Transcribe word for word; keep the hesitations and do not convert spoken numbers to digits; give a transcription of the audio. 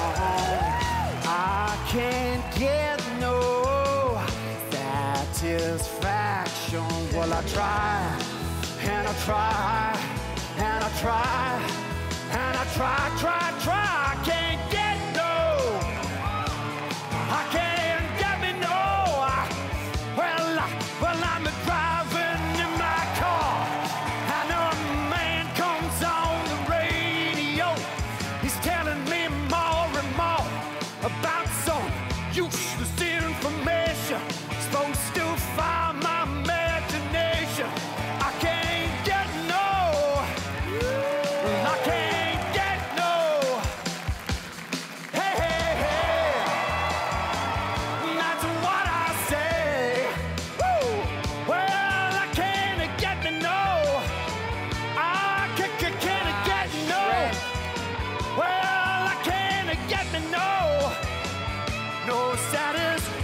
I can't get no satisfaction. Well, I try, and I try, and I try, and I try, try, try. I can't get no, I can't get me no. I, well, I, well, I'm driving in my car, and a man comes on the radio. He's telling me more and more about some useless information supposed to find my imagination. I can't get no, I can't get no. Hey, hey, hey, that's what I say. Woo. Well, I can't get me no, I can't, can't get no. Well, I can't get me no, no satisfaction.